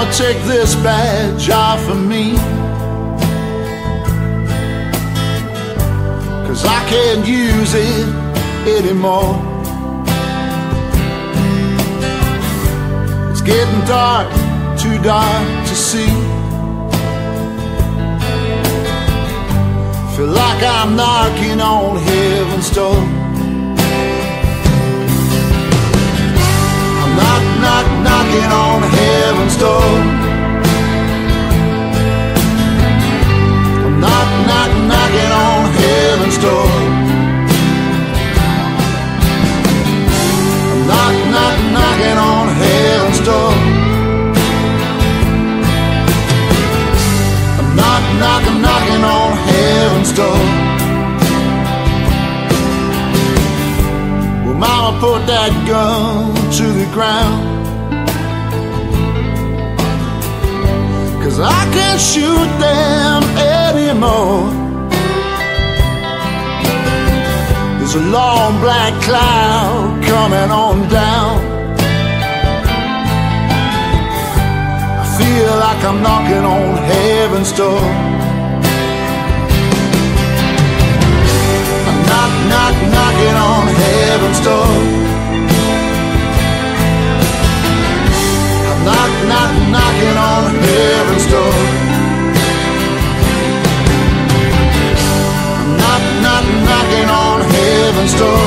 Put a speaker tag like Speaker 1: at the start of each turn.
Speaker 1: take this badge off of me, 'cause I can't use it anymore. It's getting dark, too dark to see. Feel like I'm knocking on heaven's door. I'm knocking on heaven's door. I'm knocking on heaven's door. I'm knocking on heaven's door. I'm knocking on heaven's door. Well, Mama put that gun to the ground, 'cause I can't shoot them anymore. There's a long black cloud coming on down. I feel like I'm knocking on heaven's door. I'm knocking on heaven's door. I'm knocking on heaven's door. I'm knocking on heaven's door.